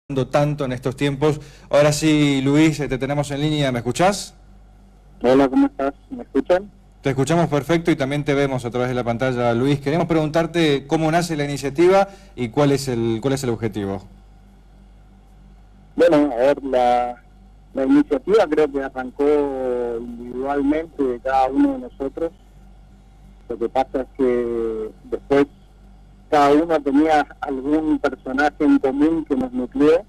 tanto en estos tiempos. Ahora sí, Luis, te tenemos en línea, ¿me escuchás? Hola, ¿cómo estás? ¿Me escuchan? Te escuchamos perfecto y también te vemos a través de la pantalla, Luis. Queremos preguntarte cómo nace la iniciativa y cuál es el objetivo. Bueno, a ver, la iniciativa creo que arrancó individualmente de cada uno de nosotros. Lo que pasa es que después cada uno tenía algún personaje en común que nos nucleó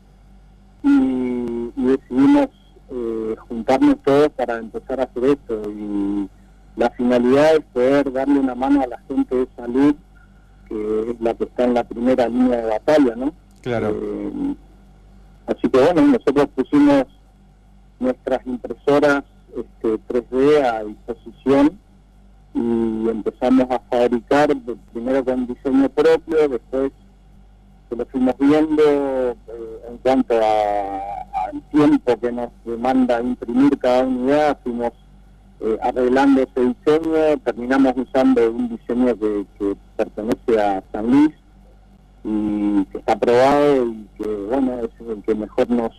y decidimos juntarnos todos para empezar a hacer esto. Y la finalidad es poder darle una mano a la gente de salud, que es la que está en la primera línea de batalla, ¿no? Claro. Así que bueno, nosotros pusimos nuestras impresoras 3D a disposición y empezamos a fabricar primero con diseño propio, después que lo fuimos viendo en cuanto al tiempo que nos demanda imprimir cada unidad, fuimos arreglando ese diseño, terminamos usando un diseño que pertenece a San Luis y que está aprobado y que bueno, es el que mejor nos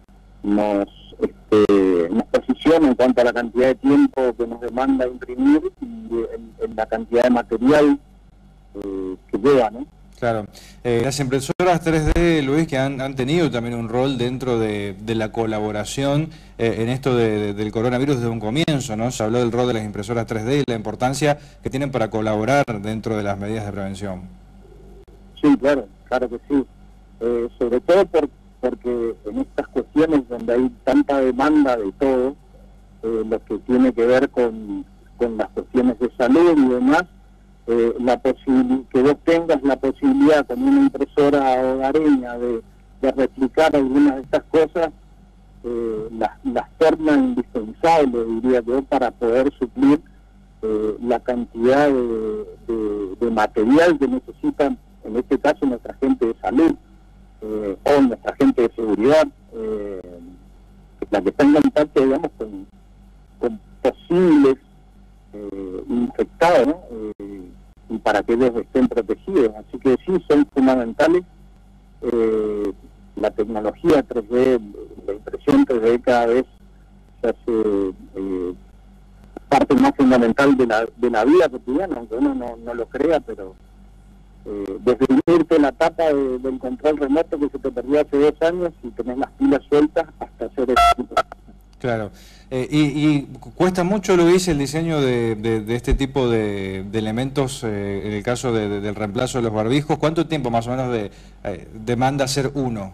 posiciona en cuanto a la cantidad de tiempo que nos demanda imprimir y en la cantidad de material que lleva, ¿no? Claro. Las impresoras 3D, Luis, que han tenido también un rol dentro de la colaboración en esto del coronavirus desde un comienzo, ¿no? Se habló del rol de las impresoras 3D y la importancia que tienen para colaborar dentro de las medidas de prevención. Sí, claro que sí. Sobre todo porque en estas cuestiones donde hay tanta demanda de todo, lo que tiene que ver con las cuestiones de salud y demás, que vos tengas la posibilidad con una impresora hogareña de replicar algunas de estas cosas, las torna indispensables, diría yo, para poder suplir la cantidad de material que necesitan, en este caso, nuestra gente de salud o nuestra gente de seguridad, la que está en contacto, digamos, con posibles infectados, ¿no? Y para que ellos estén protegidos. Así que sí, son fundamentales. La tecnología 3D, la impresión 3D cada vez se hace parte más fundamental de la vida cotidiana, aunque uno no lo crea, pero desde unirte la tapa del control remoto que se te perdió hace 2 años y tenés las pilas sueltas hasta hacer esto. Claro. Y cuesta mucho, Luis, el diseño de este tipo de elementos, en el caso del reemplazo de los barbijos. ¿Cuánto tiempo más o menos demanda hacer uno?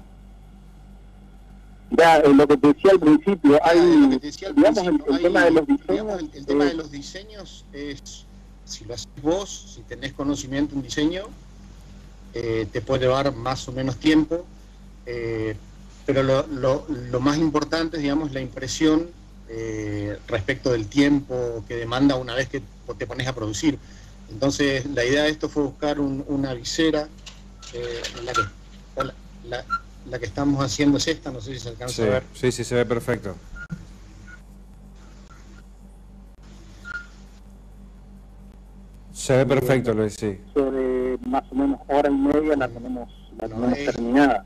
Ya, lo que te decía al principio, el tema de los diseños. El tema de los diseños es, si lo haces vos, si tenés conocimiento en diseño, te puede llevar más o menos tiempo, pero lo más importante es, digamos, la impresión respecto del tiempo que demanda una vez que te pones a producir. Entonces, la idea de esto fue buscar una visera, la que estamos haciendo es esta, no sé si se alcanza a ver. Sí, se ve perfecto. Se ve perfecto, Luis, sí. Sobre más o menos hora y media la tenemos terminada.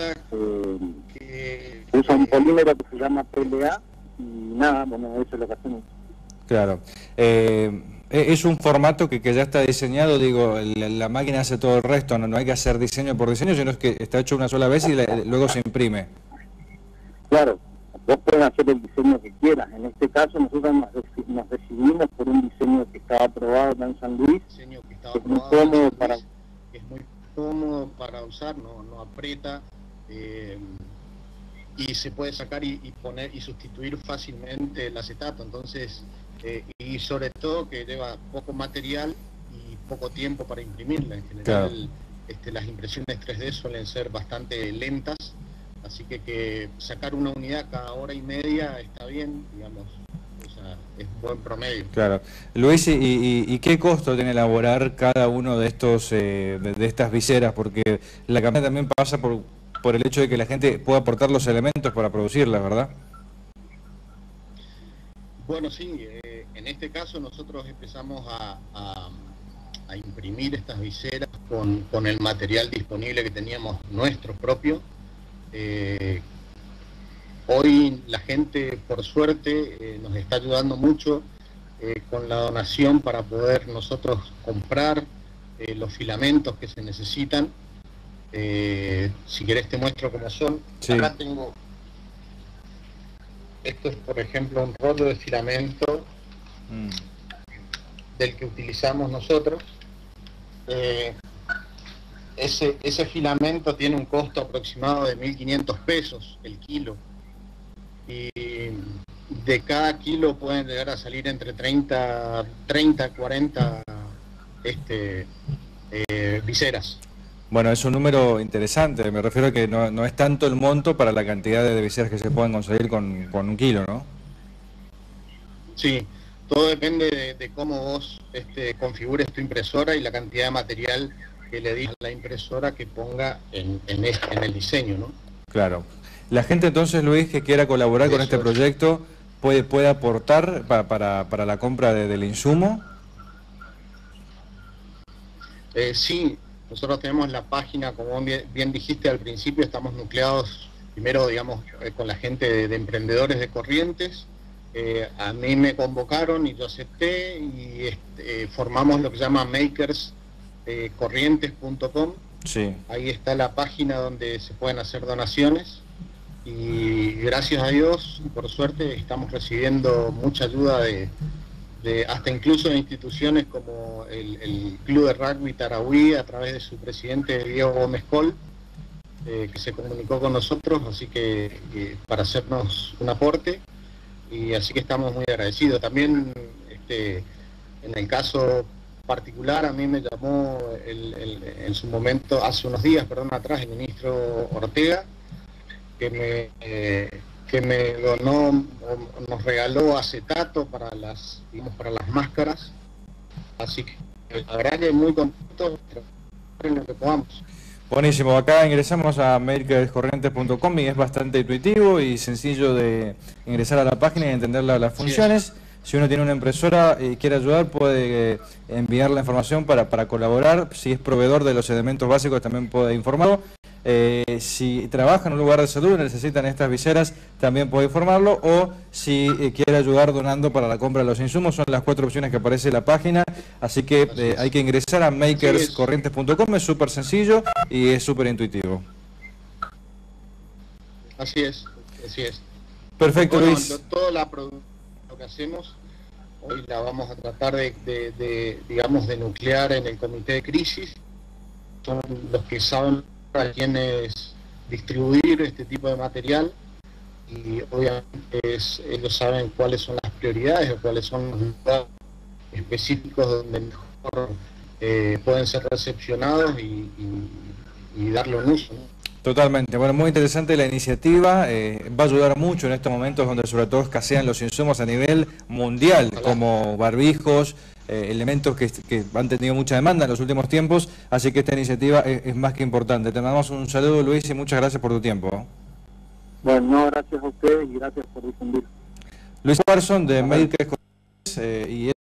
Usa un polímero que se llama PLA y nada, bueno, eso es lo que hacemos. Claro. Es un formato que ya está diseñado, digo, la máquina hace todo el resto, no hay que hacer diseño por diseño, sino es que está hecho una sola vez y luego se imprime. Claro, vos podés hacer el diseño que quieras. En este caso nosotros nos decidimos por un diseño que estaba aprobado acá en San Luis, que es muy cómodo para usar, no aprieta, y se puede sacar y poner y sustituir fácilmente el acetato. Entonces, y sobre todo que lleva poco material y poco tiempo para imprimirla. En general, claro, las impresiones 3D suelen ser bastante lentas, así que sacar una unidad cada hora y media está bien, digamos, o sea, es un buen promedio. Claro. Luis, ¿y qué costo tiene elaborar cada uno de estos de estas viseras? Porque la campaña también pasa por el hecho de que la gente pueda aportar los elementos para producirlas, ¿verdad? Bueno, sí, en este caso nosotros empezamos a imprimir estas viseras con el material disponible que teníamos nuestro propio, Hoy la gente, por suerte, nos está ayudando mucho con la donación para poder nosotros comprar los filamentos que se necesitan. Si querés te muestro cómo son. Sí. Acá tengo, esto es por ejemplo un rollo de filamento del que utilizamos nosotros. Ese filamento tiene un costo aproximado de 1.500 pesos el kilo, y de cada kilo pueden llegar a salir entre 30 40 viseras. Bueno, es un número interesante, me refiero a que no es tanto el monto para la cantidad de viseras que se pueden conseguir con un kilo, ¿no? Sí, todo depende de cómo vos configures tu impresora y la cantidad de material que le digas a la impresora que ponga en el diseño, ¿no? Claro. La gente entonces, Luis, que quiera colaborar con este proyecto, puede aportar para la compra del insumo. Sí, nosotros tenemos la página, como bien dijiste al principio, estamos nucleados primero, digamos, con la gente de emprendedores de Corrientes. A mí me convocaron y yo acepté, y formamos lo que se llama makerscorrientes.com. Sí. Ahí está la página donde se pueden hacer donaciones, y gracias a Dios, por suerte, estamos recibiendo mucha ayuda de hasta incluso de instituciones como el Club de Rugby Tarahui, a través de su presidente Diego Gómez Col, que se comunicó con nosotros, así que para hacernos un aporte, y así que estamos muy agradecidos. También en el caso particular, a mí me llamó en su momento, hace unos días, atrás, el ministro Ortega, que me donó, nos regaló acetato para las máscaras, así que la verdad que muy contento en lo que podamos. Buenísimo, acá ingresamos a makerscorrientes.com y es bastante intuitivo y sencillo de ingresar a la página y entender las funciones. Si uno tiene una impresora y quiere ayudar, puede enviar la información para colaborar. Si es proveedor de los elementos básicos, también puede informarlo. Si trabaja en un lugar de salud y necesitan estas viseras, también puede informarlo. O si quiere ayudar donando para la compra de los insumos, son las 4 opciones que aparece en la página. Así que hay que ingresar a makerscorrientes.com, es súper sencillo y es súper intuitivo. Así es, así es. Perfecto, bueno, Luis. Toda la producción que hacemos, hoy la vamos a tratar digamos, de nuclear en el comité de crisis. Son los que saben a quienes distribuir este tipo de material, y obviamente ellos saben cuáles son las prioridades o cuáles son los lugares específicos donde mejor pueden ser recepcionados y darle un uso, ¿no? Totalmente, bueno, muy interesante la iniciativa, va a ayudar mucho en estos momentos donde sobre todo escasean los insumos a nivel mundial, como barbijos, elementos que han tenido mucha demanda en los últimos tiempos, así que esta iniciativa es más que importante. Te mandamos un saludo, Luis, y muchas gracias por tu tiempo. Bueno, gracias a ustedes y gracias por difundir. Luis Parson de Makers y